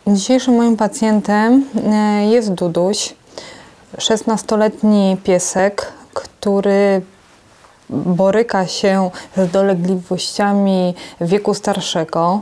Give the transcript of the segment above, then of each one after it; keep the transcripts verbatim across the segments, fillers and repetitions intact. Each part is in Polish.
Dzisiejszym moim pacjentem jest Duduś, szesnastoletni piesek, który boryka się z dolegliwościami wieku starszego.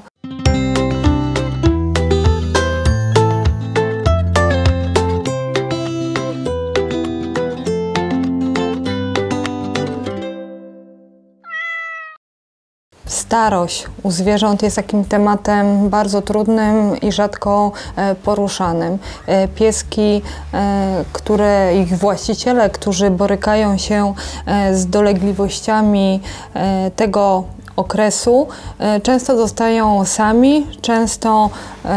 Starość u zwierząt jest takim tematem bardzo trudnym i rzadko poruszanym. Pieski, które ich właściciele, którzy borykają się z dolegliwościami tego okresu, często zostają sami, często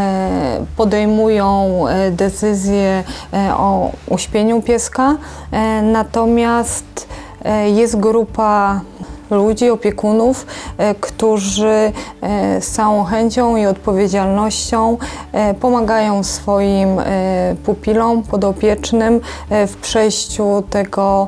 podejmują decyzję o uśpieniu pieska, natomiast jest grupa ludzi, opiekunów, którzy z całą chęcią i odpowiedzialnością pomagają swoim pupilom podopiecznym w przejściu tego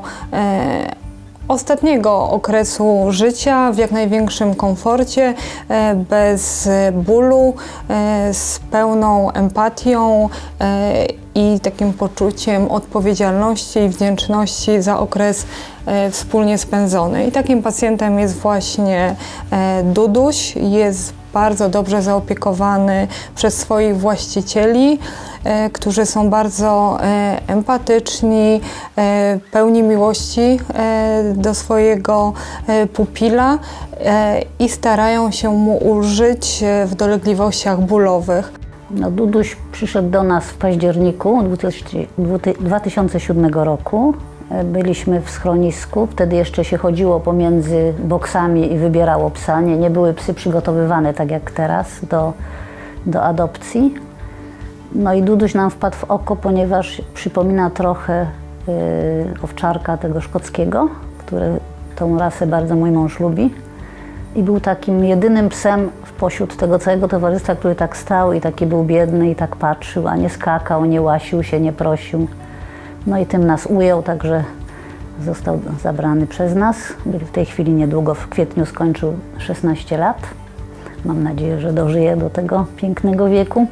ostatniego okresu życia w jak największym komforcie, bez bólu, z pełną empatią i takim poczuciem odpowiedzialności i wdzięczności za okres wspólnie spędzony. I takim pacjentem jest właśnie Duduś. Jest bardzo dobrze zaopiekowany przez swoich właścicieli, którzy są bardzo empatyczni, pełni miłości do swojego pupila i starają się mu ulżyć w dolegliwościach bólowych. No, Duduś przyszedł do nas w październiku dwa tysiące siódmego roku. Byliśmy w schronisku, wtedy jeszcze się chodziło pomiędzy boksami i wybierało psa. Nie, nie były psy przygotowywane tak jak teraz do, do adopcji. No i Duduś nam wpadł w oko, ponieważ przypomina trochę y, owczarka tego szkockiego, który tą rasę bardzo mój mąż lubi. I był takim jedynym psem pośród tego całego towarzystwa, który tak stał i taki był biedny i tak patrzył, a nie skakał, nie łasił się, nie prosił. No i tym nas ujął, także został zabrany przez nas. W tej chwili niedługo, w kwietniu skończył szesnaście lat. Mam nadzieję, że dożyje do tego pięknego wieku.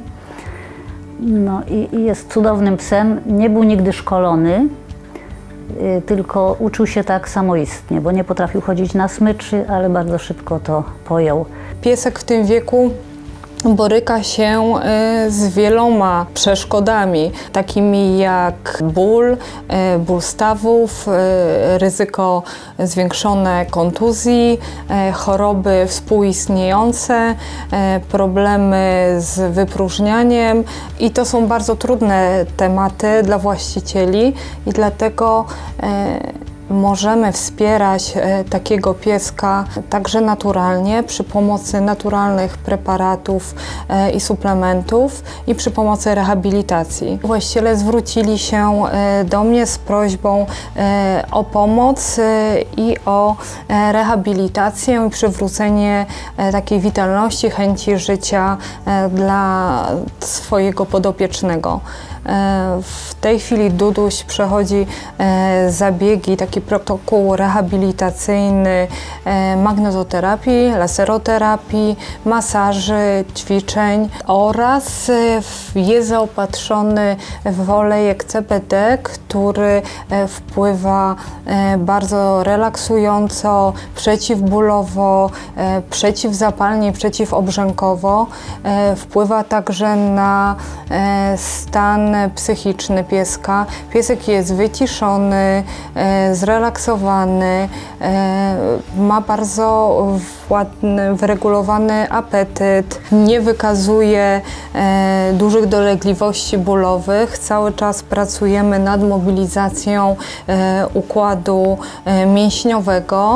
No i, i jest cudownym psem. Nie był nigdy szkolony, yy, tylko uczył się tak samoistnie, bo nie potrafił chodzić na smyczy, ale bardzo szybko to pojął. Piesek w tym wieku boryka się z wieloma przeszkodami, takimi jak ból, ból stawów, ryzyko zwiększone kontuzji, choroby współistniejące, problemy z wypróżnianiem i to są bardzo trudne tematy dla właścicieli i dlatego możemy wspierać takiego pieska także naturalnie przy pomocy naturalnych preparatów i suplementów i przy pomocy rehabilitacji. Właściciele zwrócili się do mnie z prośbą o pomoc i o rehabilitację i przywrócenie takiej witalności, chęci życia dla swojego podopiecznego. W tej chwili Duduś przechodzi zabiegi, taki protokół rehabilitacyjny magnezoterapii, laseroterapii, masaży, ćwiczeń oraz jest zaopatrzony w olejek C B D, który wpływa bardzo relaksująco, przeciwbólowo, przeciwzapalnie, przeciwobrzękowo. Wpływa także na stan psychiczny pieska. Piesek jest wyciszony, zrelaksowany, ma bardzo ładny, wyregulowany apetyt, nie wykazuje dużych dolegliwości bólowych. Cały czas pracujemy nad mobilizacją układu mięśniowego,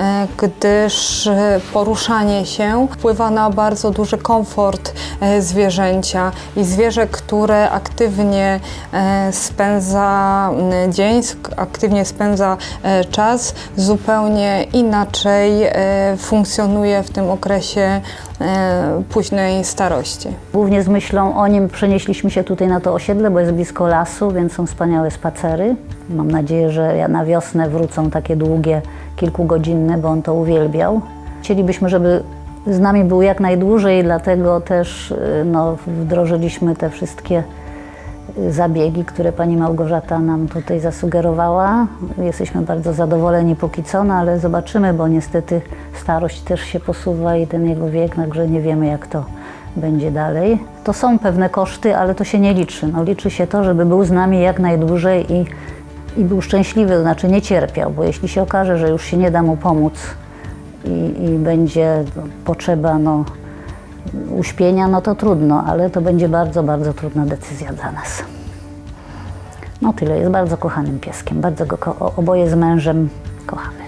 gdyż poruszanie się wpływa na bardzo duży komfort zwierzęcia i zwierzę, które aktywnie spędza dzień, aktywnie spędza czas, zupełnie inaczej funkcjonuje w tym okresie późnej starości. Głównie z myślą o nim przenieśliśmy się tutaj na to osiedle, bo jest blisko lasu, więc są wspaniałe spacery. Mam nadzieję, że na wiosnę wrócą takie długie, kilkugodzinne, bo on to uwielbiał. Chcielibyśmy, żeby z nami był jak najdłużej, dlatego też no, wdrożyliśmy te wszystkie zabiegi, które pani Małgorzata nam tutaj zasugerowała. Jesteśmy bardzo zadowoleni póki co, no ale zobaczymy, bo niestety starość też się posuwa i ten jego wiek, także nie wiemy, jak to będzie dalej. To są pewne koszty, ale to się nie liczy. No, liczy się to, żeby był z nami jak najdłużej i, i był szczęśliwy, to znaczy nie cierpiał, bo jeśli się okaże, że już się nie da mu pomóc i, i będzie potrzeba no, uśpienia, no to trudno, ale to będzie bardzo, bardzo trudna decyzja dla nas. No tyle, jest bardzo kochanym pieskiem, bardzo go ko oboje z mężem kochamy.